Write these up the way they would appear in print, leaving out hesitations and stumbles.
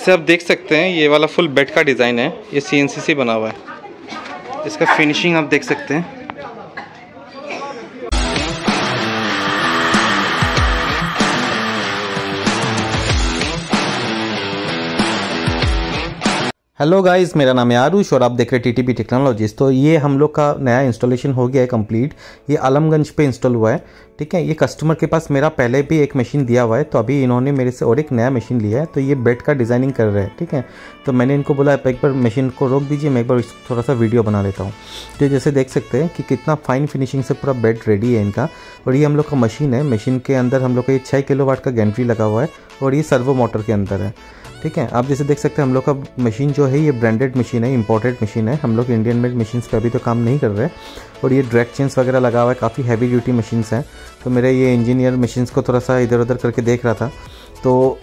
जैसे आप देख सकते हैं ये वाला फुल बेड का डिज़ाइन है, ये CNC से बना हुआ है। इसका फिनिशिंग आप देख सकते हैं। हेलो गाइस, मेरा नाम है आरुष और आप देख रहे हैं TTP टेक्नोलॉजीज। तो ये हम लोग का नया इंस्टॉलेशन हो गया है कंप्लीट। ये आलमगंज पे इंस्टॉल हुआ है, ठीक है। ये कस्टमर के पास मेरा पहले भी एक मशीन दिया हुआ है, तो अभी इन्होंने मेरे से और एक नया मशीन लिया है। तो ये बेड का डिज़ाइनिंग कर रहे हैं, ठीक है। तो मैंने इनको बोला एक बार मशीन को रोक दीजिए, मैं एक बार थोड़ा सा वीडियो बना लेता हूँ। तो जैसे देख सकते हैं कि कितना फाइन फिनिशिंग से पूरा बेड रेडी है इनका। और ये हम लोग का मशीन है, मशीन के अंदर हम लोग का ये 6 किलोवाट का गैंट्री लगा हुआ है और ये सर्वो मोटर के अंदर है, ठीक है। आप जैसे देख सकते हैं हम लोग का मशीन जो है ये ब्रांडेड मशीन है, इंपोर्टेड मशीन है। हम लोग इंडियन मेड मशीन्स पे अभी तो काम नहीं कर रहे। और ये ड्रैग चेन्स वगैरह लगा हुआ है, काफ़ी हैवी ड्यूटी मशीन्स हैं। तो मेरे ये इंजीनियर मशीन्स को थोड़ा सा इधर उधर करके देख रहा था। तो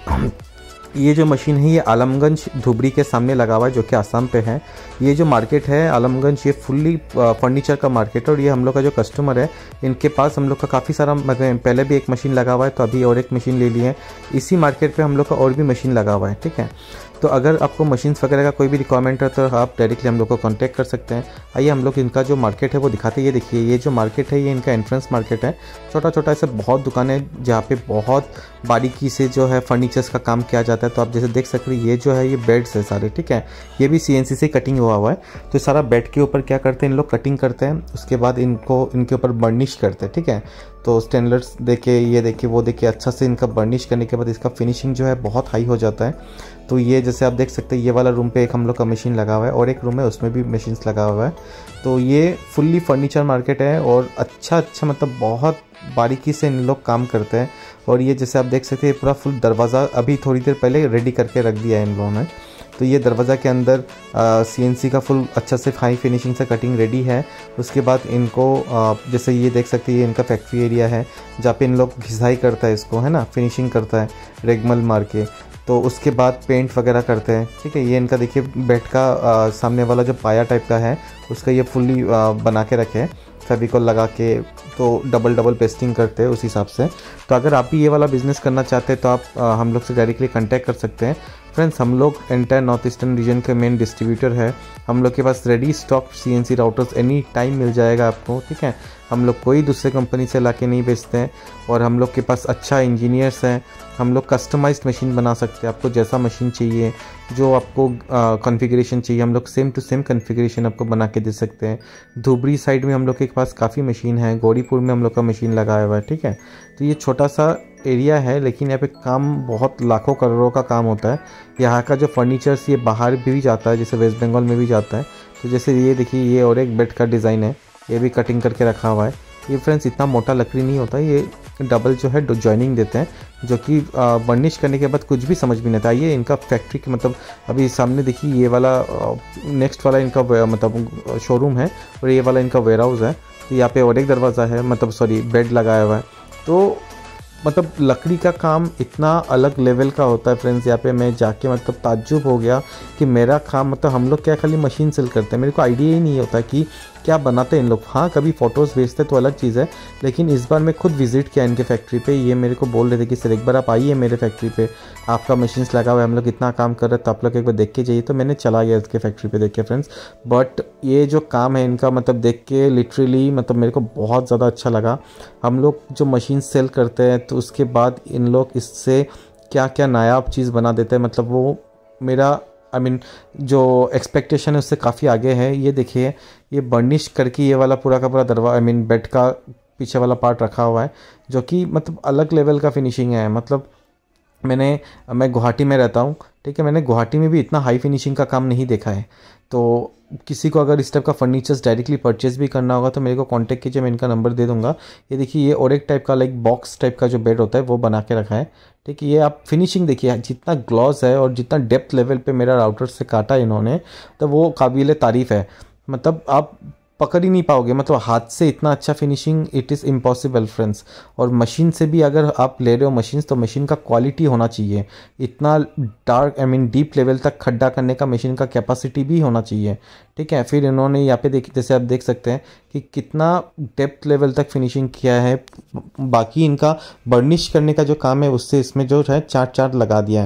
ये जो मशीन है ये आलमगंज धुबरी के सामने लगा हुआ है, जो कि आसाम पे है। ये जो मार्केट है आलमगंज, ये फुल्ली फर्नीचर का मार्केट है। और ये हम लोग का जो कस्टमर है इनके पास हम लोग का काफ़ी सारा, मतलब पहले भी एक मशीन लगा हुआ है, तो अभी और एक मशीन ले ली है। इसी मार्केट पे हम लोग का और भी मशीन लगा हुआ है, ठीक है। तो अगर आपको मशीन्स वगैरह का कोई भी रिक्वायरमेंट है तो आप डायरेक्टली हम लोग को कांटेक्ट कर सकते हैं। आइए हम लोग इनका जो मार्केट है वो दिखाते हैं। ये देखिए, ये जो मार्केट है ये इनका एंट्रेंस मार्केट है। छोटा छोटा ऐसे बहुत दुकानें हैं जहाँ पे बहुत बारीकी से जो है फर्नीचर्स का काम किया जाता है। तो आप जैसे देख सकते हैं ये जो है ये बेड्स है सारे, ठीक है। ये भी CNC से कटिंग हुआ हुआ है। तो सारा बेड के ऊपर क्या करते हैं इन लोग, कटिंग करते हैं, उसके बाद इनको इनके ऊपर बर्निश करते हैं, ठीक है। तो स्टेनलेस देके, ये देखिए, वो देखिए, अच्छा से इनका बर्निश करने के बाद इसका फिनिशिंग जो है बहुत हाई हो जाता है। तो ये जैसे आप देख सकते हैं ये वाला रूम पे एक हम लोग का मशीन लगा हुआ है और एक रूम है उसमें भी मशीन्स लगा हुआ है। तो ये फुल्ली फर्नीचर मार्केट है और अच्छा मतलब बहुत बारीकी से इन लोग काम करते हैं। और ये जैसे आप देख सकते हैं पूरा फुल दरवाज़ा अभी थोड़ी देर पहले रेडी करके रख दिया है इन लोगों ने। तो ये दरवाज़ा के अंदर CNC का फुल अच्छा से हाई फिनिशिंग से कटिंग रेडी है। उसके बाद इनको जैसे ये देख सकते हैं ये इनका फैक्ट्री एरिया है जहाँ पे इन लोग घिसाई करता है इसको, है ना, फिनिशिंग करता है रेगमल मार के। तो उसके बाद पेंट वगैरह करते हैं, ठीक है। ये इनका देखिए बेड का सामने वाला जो पाया टाइप का है उसका ये फुल्ली बना के रखे हैं फेविकॉल लगा के। तो डबल पेस्टिंग करते हैं उस हिसाब से। तो अगर आप भी ये वाला बिज़नेस करना चाहते हैं तो आप हम लोग से डायरेक्टली कांटेक्ट कर सकते हैं। फ्रेंड्स, हम लोग एंटायर नॉर्थ ईस्टर्न रीजन के मेन डिस्ट्रीब्यूटर है। हम लोग के पास ready stock CNC routers any time मिल जाएगा आपको, ठीक है। हम लोग कोई दूसरे कंपनी से लाके नहीं बेचते हैं। और हम लोग के पास अच्छा इंजीनियर्स हैं। हम लोग कस्टमाइज्ड मशीन बना सकते हैं, आपको जैसा मशीन चाहिए, जो आपको कॉन्फ़िगरेशन चाहिए, हम लोग सेम टू सेम कॉन्फ़िगरेशन आपको बना के दे सकते हैं। धुबरी साइड में हम लोग के पास काफ़ी मशीन है, गौरीपुर में हम लोग का मशीन लगाया हुआ है, ठीक है। तो ये छोटा सा एरिया है लेकिन यहाँ पे काम बहुत लाखों करोड़ों का काम होता है। यहाँ का जो फर्नीचर्स ये बाहर भी जाता है, जैसे वेस्ट बंगाल में भी जाता है। तो जैसे ये देखिए ये और एक बेड का डिज़ाइन है, ये भी कटिंग करके रखा हुआ है। ये फ्रेंड्स इतना मोटा लकड़ी नहीं होता, ये डबल जो है जॉइनिंग देते हैं, जो कि बर्निश करने के बाद कुछ भी समझ भी नहीं आता। ये इनका फैक्ट्री के मतलब अभी सामने देखिए ये वाला नेक्स्ट वाला इनका मतलब शोरूम है और ये वाला इनका वेयर हाउस है। तो यहाँ पे और एक दरवाज़ा है, मतलब सॉरी बेड लगाया हुआ है। तो मतलब लकड़ी का काम इतना अलग लेवल का होता है फ्रेंड्स। यहाँ पे मैं जाके मतलब ताज्जुब हो गया कि मेरा काम, मतलब हम लोग क्या खाली मशीन सेल करते हैं, मेरे को आइडिया ही नहीं होता कि क्या बनाते हैं इन लोग। हाँ, कभी फ़ोटोज़ भेजते तो अलग चीज़ है, लेकिन इस बार मैं खुद विज़िट किया इनके फैक्ट्री पे। ये मेरे को बोल रहे थे कि सर एक बार आप आइए मेरे फैक्ट्री पे, आपका मशीन्स लगा हुआ है, हम लोग इतना काम कर रहे हैं, तो आप लोग एक बार देख के जाइए। तो मैंने चला गया इसके फैक्ट्री पे देख के फ्रेंड्स। बट ये जो काम है इनका, मतलब देख के लिटरली मतलब मेरे को बहुत ज़्यादा अच्छा लगा। हम लोग जो मशीन सेल करते हैं तो उसके बाद इन लोग इससे क्या क्या नायाब चीज़ बना देते हैं, मतलब वो मेरा जो एक्सपेक्टेशन है उससे काफ़ी आगे है। ये देखिए ये बर्निश करके ये वाला पूरा का पूरा दरवाज़ा बेड का पीछे वाला पार्ट रखा हुआ है, जो कि मतलब अलग लेवल का फिनिशिंग है। मतलब मैं गुवाहाटी में रहता हूँ, ठीक है। मैंने गुवाहाटी में भी इतना हाई फिनिशिंग का काम नहीं देखा है। तो किसी को अगर इस टाइप का फर्नीचर्स डायरेक्टली परचेज भी करना होगा तो मेरे को कांटेक्ट कीजिए, मैं इनका नंबर दे दूंगा। ये देखिए ये और एक टाइप का लाइक बॉक्स टाइप का जो बेड होता है वो बना के रखा है, ठीक है। ये आप फिनिशिंग देखिए, जितना ग्लॉस है और जितना डेप्थ लेवल पे मेरा राउटर से काटा इन्होंने, तो वो काबिल तारीफ़ है। मतलब आप पकड़ ही नहीं पाओगे, मतलब हाथ से इतना अच्छा finishing it is impossible friends. और मशीन से भी अगर आप ले रहे हो मशीन्स तो मशीन का क्वालिटी होना चाहिए। इतना डार्क डीप लेवल तक खड्डा करने का मशीन का कैपेसिटी भी होना चाहिए, ठीक है। फिर इन्होंने यहाँ पे देखिए, जैसे आप देख सकते हैं कि कितना डेप्थ लेवल तक फिनिशिंग किया है। बाकी इनका बर्निश करने का जो काम है उससे इसमें जो है चार्ट लगा दिया है।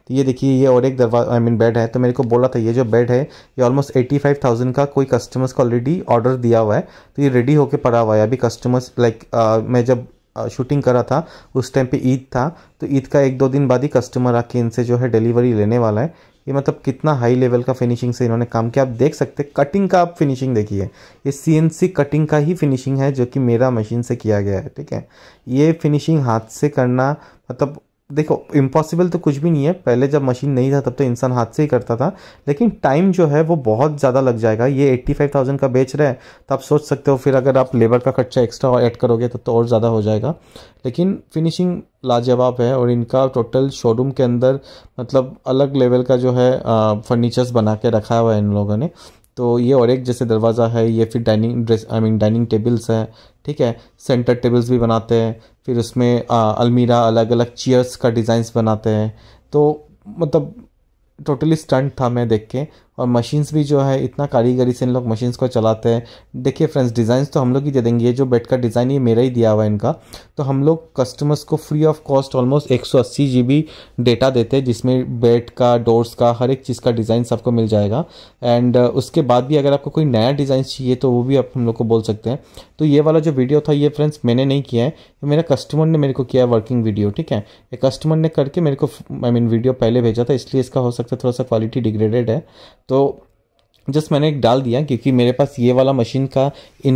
तो ये देखिए ये और एक दरवाजा बेड है। तो मेरे को बोला था ये जो बेड है ये ऑलमोस्ट 85,000 का कोई कस्टमर्स को ऑलरेडी ऑर्डर दिया हुआ है, तो ये रेडी होके पड़ा हुआ है अभी। कस्टमर्स लाइक मैं जब शूटिंग करा था उस टाइम पे ईद था, तो ईद का 1-2 दिन बाद ही कस्टमर आके इनसे जो है डिलीवरी लेने वाला है। ये मतलब कितना हाई लेवल का फिनिशिंग से इन्होंने काम किया, आप देख सकते हैं। कटिंग का आप फिनिशिंग देखिए, ये CNC कटिंग का ही फिनिशिंग है जो कि मेरा मशीन से किया गया है, ठीक है। ये फिनिशिंग हाथ से करना मतलब देखो इम्पॉसिबल तो कुछ भी नहीं है। पहले जब मशीन नहीं था तब तो इंसान हाथ से ही करता था, लेकिन टाइम जो है वो बहुत ज़्यादा लग जाएगा। ये 85,000 का बेच रहे हैं तो आप सोच सकते हो फिर अगर आप लेबर का खर्चा एक्स्ट्रा ऐड करोगे तो और ज़्यादा हो जाएगा। लेकिन फिनिशिंग लाजवाब है और इनका टोटल शोरूम के अंदर मतलब अलग लेवल का जो है फर्नीचर्स बना के रखा हुआ है इन लोगों ने। तो ये और एक जैसे दरवाज़ा है, ये फिर डाइनिंग टेबल्स है, ठीक है। सेंटर टेबल्स भी बनाते हैं, फिर उसमें अलमीरा अलग अलग चेयर्स का डिज़ाइंस बनाते हैं। तो मतलब टोटली स्टंट था मैं देख के। और मशीन्स भी जो है इतना कारीगरी से इन लोग मशीन्स को चलाते हैं। देखिए फ्रेंड्स, डिज़ाइंस तो हम लोग ही दे देंगे। ये जो बेड का डिज़ाइन ये मेरा ही दिया हुआ है इनका। तो हम लोग कस्टमर्स को free of cost almost 180 GB data देते हैं, जिसमें बेड का, डोर्स का, हर एक चीज़ का डिज़ाइन सबको मिल जाएगा। एंड उसके बाद भी अगर आपको कोई नया डिज़ाइन चाहिए तो वो भी आप हम लोग को बोल सकते हैं। तो ये वाला जो वीडियो था ये फ्रेंड्स मैंने नहीं किया है, मेरा कस्टमर ने मेरे को किया है वर्किंग वीडियो, ठीक है। ये कस्टमर ने करके मेरे को वीडियो पहले भेजा था, इसलिए इसका हो सकता है थोड़ा सा क्वालिटी डिग्रेडेड है। तो जस्ट मैंने एक डाल दिया क्योंकि मेरे पास ये वाला मशीन का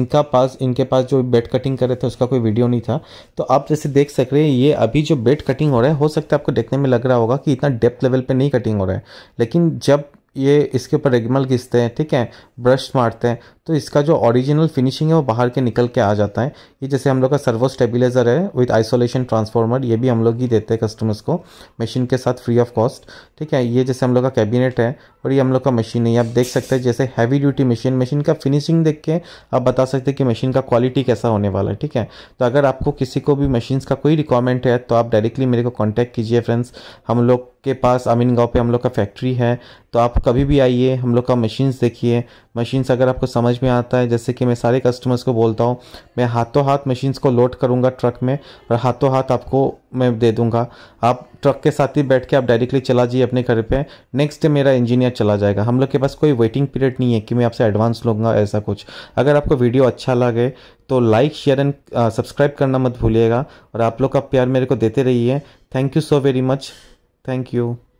इनके पास जो बेड कटिंग कर रहे थे उसका कोई वीडियो नहीं था। तो आप जैसे देख सक रहे हैं ये अभी जो बेड कटिंग हो रहा है, हो सकता है आपको देखने में लग रहा होगा कि इतना डेप्थ लेवल पे नहीं कटिंग हो रहा है, लेकिन जब ये इसके ऊपर रेगमल घिसते हैं, ठीक है, ब्रश मारते हैं, तो इसका जो ओरिजिनल फिनिशिंग है वो बाहर के निकल के आ जाता है। ये जैसे हम लोग का सर्वो स्टेबिलाइजर है विद आइसोलेशन ट्रांसफार्मर, ये भी हम लोग ही देते हैं कस्टमर्स को मशीन के साथ फ्री ऑफ कॉस्ट, ठीक है। ये जैसे हम लोग का कैबिनेट है और ये हम लोग का मशीन है। आप देख सकते हैं जैसे हैवी ड्यूटी मशीन का फिनिशिंग देख के आप बता सकते हैं कि मशीन का क्वालिटी कैसा होने वाला है, ठीक है। तो अगर आपको किसी को भी मशीन्स का कोई रिक्वायरमेंट है तो आप डायरेक्टली मेरे को कॉन्टैक्ट कीजिए फ्रेंड्स। हम लोग के पास अमीन गांव पे हम लोग का फैक्ट्री है, तो आप कभी भी आइए, हम लोग का मशीन्स देखिए। मशीन्स अगर आपको समझ में आता है, जैसे कि मैं सारे कस्टमर्स को बोलता हूँ, मैं हाथों हाथ मशीन्स को लोड करूँगा ट्रक में और हाथों हाथ आपको मैं दे दूँगा। आप ट्रक के साथ ही बैठ के आप डायरेक्टली चला जाइए अपने घर पे, नेक्स्ट डे मेरा इंजीनियर चला जाएगा। हम लोग के पास कोई वेटिंग पीरियड नहीं है कि मैं आपसे एडवांस लूँगा ऐसा कुछ। अगर आपको वीडियो अच्छा लगे तो लाइक, शेयर एंड सब्सक्राइब करना मत भूलिएगा और आप लोग का प्यार मेरे को देते रहिए। Thank you so very much, thank you.